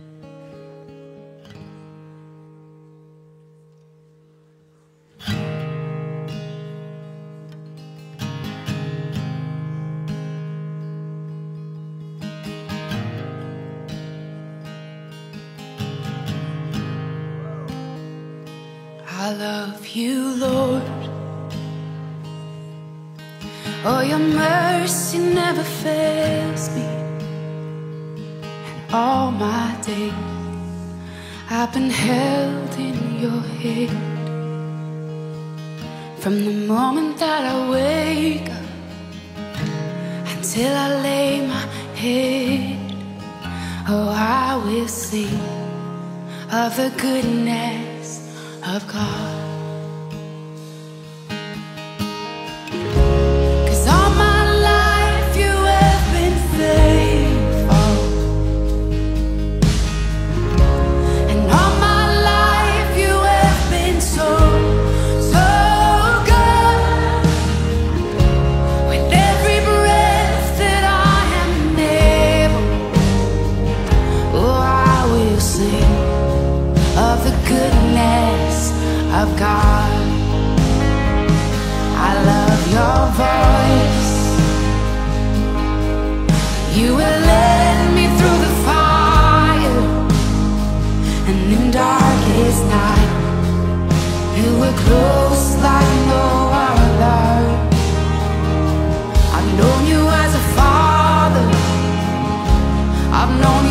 I love you, Lord. Oh, your mercy never fails me. And all my days I've been held in your hand. From the moment that I wake up until I lay my head, oh, I will sing of the goodness of God. 'Cause all my life you have been faithful, and all my life you have been so, so good. With every breath that I am able, oh, I will sing of the goodness of God. I love your voice. You will lead me through the fire, and in darkest night you were close like no other. I've known you as a father, I've known